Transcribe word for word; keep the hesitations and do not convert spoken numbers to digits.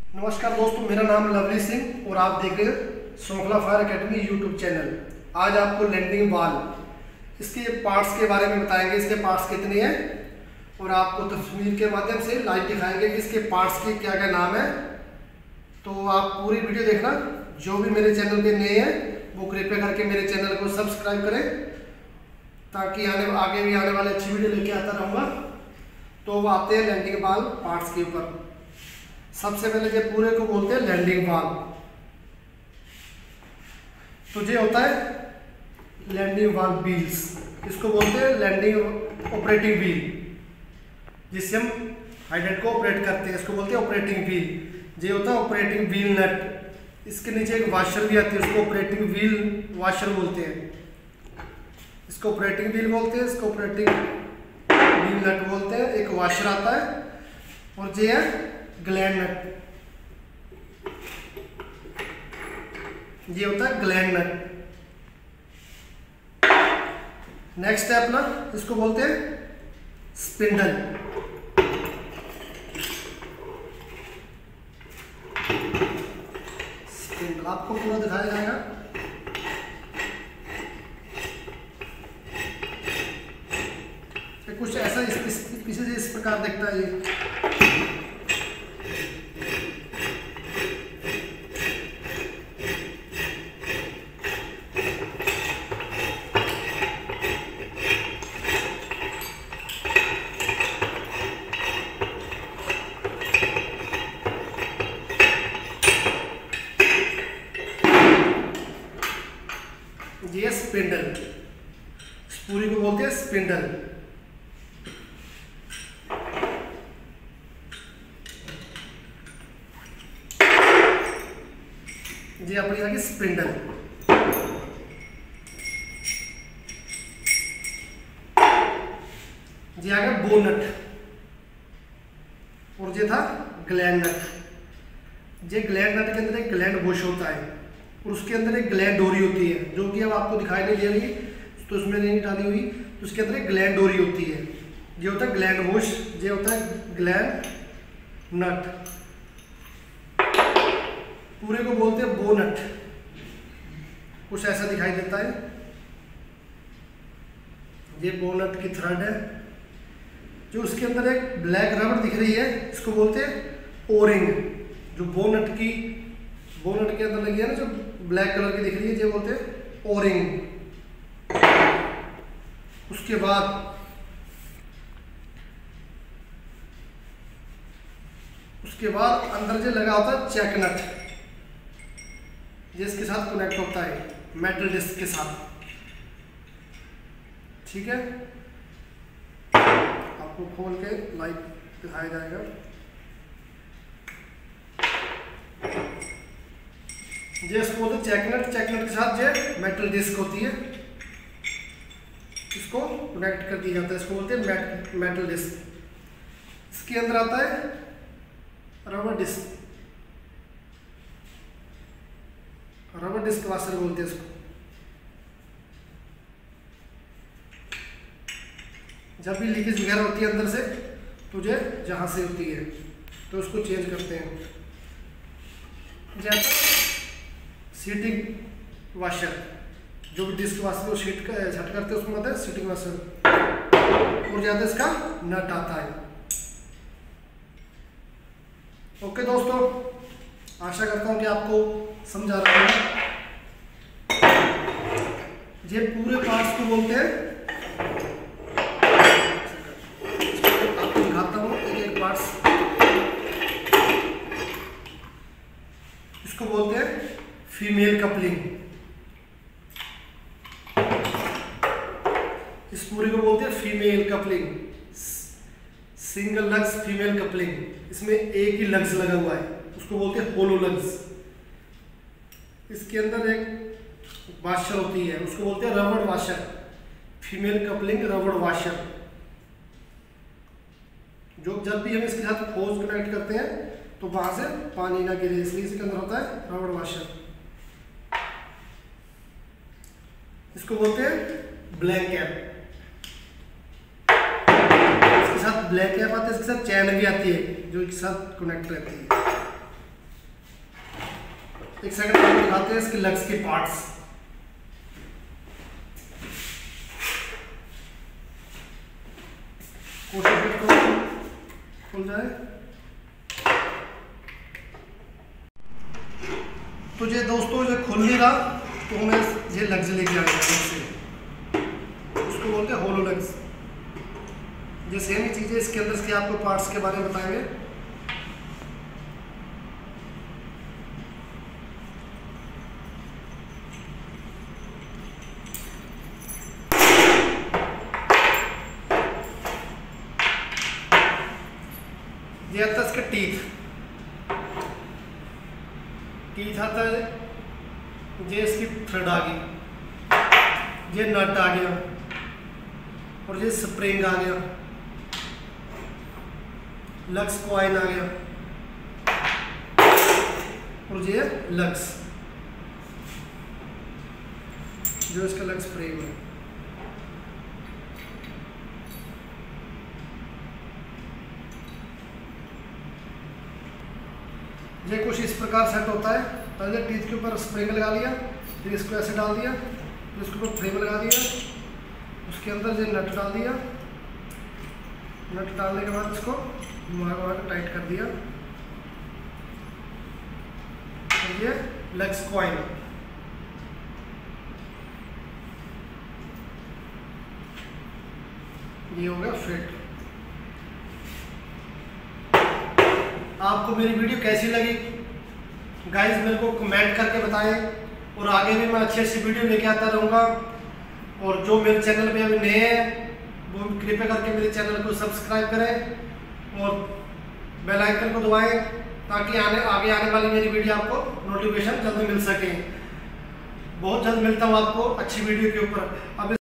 नमस्कार दोस्तों, मेरा नाम लवली सिंह और आप देख रहे हैं श्रृंखला फायर एकेडमी यूट्यूब चैनल। आज आपको लैंडिंग बॉल इसके पार्ट्स के बारे में बताएंगे, इसके पार्ट्स कितने हैं और आपको तस्वीर के माध्यम से लाइव दिखाएंगे कि इसके पार्ट्स के क्या क्या नाम है। तो आप पूरी वीडियो देखना। जो भी मेरे चैनल पे नए हैं वो कृपया करके मेरे चैनल को सब्सक्राइब करें ताकि आने आगे भी आने वाले अच्छी वीडियो लेके आता रहूँगा। तो वो आते हैं लैंडिंग बॉल पार्ट्स के ऊपर। सबसे पहले जो पूरे को बोलते हैं लैंडिंग बॉल। तो ये होता है लैंडिंग बॉल व्हील्स, इसको बोलते हैं लैंडिंग ऑपरेटिंग व्हील, जिससे हम हाइड्रेट को ऑपरेट करते हैं, इसको बोलते हैं ऑपरेटिंग व्हील। ये होता है ऑपरेटिंग व्हील नट। इसके नीचे एक वाशर भी आती है, उसको ऑपरेटिंग व्हील वाशर बोलते हैं। इसको ऑपरेटिंग व्हील बोलते हैं, इसको ऑपरेटिंग व्हील नट बोलते हैं। एक वाशर आता है और ये है ग्लैंड नट। ये होता है ग्लैंड नट। नेक्स्ट है अपना, इसको बोलते हैं स्पिंडल। स्पिंडल आपको पूरा दिखाया जाएगा। कुछ ऐसा इस, इस, पीछे से इस प्रकार दिखता है। ये ये स्पिंडल, इस पूरी को बोलते हैं स्पिंडल। ये अपनी आगे स्पिंडल। ये आ गया बोनट और ये था ग्लैंड नट। ये ग्लैंड नट के अंदर एक ग्लैंड बुश होता है और उसके अंदर एक ग्लैंड डोरी होती है, जो कि अब आपको दिखाई नहीं दे रही, तो उसमें नहीं डाली हुई। तो उसके अंदर एक ग्लैंड डोरी होती है। ये होता है ग्लैंड बुश, ये होता है ग्लैंड नट। पूरे को बोलते हैं बोनट। कुछ ऐसा दिखाई देता है। ये बोनट की थ्रेड है। जो उसके अंदर एक ब्लैक रबड़ दिख रही है, इसको बोलते हैं ओरिंग। जो बोनट की बोनट के अंदर लगी है ना, जो ब्लैक कलर की दिख रही है, ये बोलते हैं ओरिंग। उसके बाद उसके बाद अंदर जो लगा होता है चेक नट, जिसके साथ कनेक्ट होता है मेटल डिस्क के साथ। ठीक है, आपको खोल के लाइव दिखाया जाएगा। ये इसको बोलते चेक नट। चेक नट के साथ ये मेटल डिस्क होती है, इसको कनेक्ट कर दिया जाता है, इसको बोलते हैं मेटल डिस्क। इसके अंदर आता है rubber disc. Rubber disc washer बोलते हैं इसको। जब भी लीकेज वगैरह होती है अंदर से, तो जो जहां से होती है तो उसको चेंज करते हैं। जैसा सीटिंग वाशर, जो भी डिस्क वाशर को सीट कर झट करते हैं उसको कहते हैं सीटिंग वाशर। और ज्यादा इसका नट आता है। ओके दोस्तों, आशा करता हूँ कि आपको समझ आ रहा है। ये पूरे पार्ट्स को बोलते हैं, आपको दिखाता हूँ एक एक पार्ट्स। इसको बोलते हैं फीमेल कपलिंग। इस पूरे को बोलते हैं female coupling, single lugs female coupling. इसमें एक ही लग्स लगा हुआ है, उसको बोलते हैं होलो लग्स। इसके अंदर एक वाशर होती है, उसको बोलते हैं रबड़ वाशर। फीमेल कपलिंग रबड़ वाशर। जो जब भी हम इसके साथ फोर्स कनेक्ट करते हैं तो वहां से पानी ना गिरे, इसलिए इसके अंदर होता है रबड़ वाशर। इसको बोलते हैं ब्लैक कैप। इसके साथ ब्लैक कैप आती है, इसके साथ चैन भी आती है जो एक साथ कनेक्ट रहती है। एक सेकंड आपको दिखाते हैं इसके लेग्स के पार्ट्स। कोशिश करो खुल जाए। तो ये दोस्तों ये खुल नहीं रहा, तो मैं ये लेग्स लेके आया इससे, उसको बोलते हैं होलो लेग्स। ये सेम ही चीज़ है, इसके अंदर इसके आपको पार्ट्स के बारे में बताएंगे। ये आता है इसका टीथ, टीथ आता है, ये इसकी थ्रेड आ गई, ये नट आ गया, और ये स्प्रिंग आ गया, लग्स कॉइन आ गया, और ये लग्स जो इसका लग्स फ्रेम है। ये कुछ इस प्रकार सेट होता है। पहले टीथ के ऊपर स्प्रिंग लगा लिया, फिर इसको ऐसे डाल दिया, फिर इसके ऊपर फ्रेम लगा दिया, उसके अंदर ये नट डाल दिया, नट डालने के बाद इसको घुमा घुमा के टाइट कर दिया, और ये लेग्स कॉइन। ये हो गया फिट। आपको मेरी वीडियो कैसी लगी गाइस मेरे को कमेंट करके बताएं, और आगे भी मैं अच्छी अच्छी वीडियो लेके आता रहूँगा। और जो मेरे चैनल पे अभी नए हैं वो कृपया करके मेरे चैनल को सब्सक्राइब करें और बेल आइकन को दबाएं, ताकि आने आगे आने वाली मेरी वीडियो आपको नोटिफिकेशन जल्दी मिल सके। बहुत जल्द मिलता हूँ आपको अच्छी वीडियो के ऊपर। अब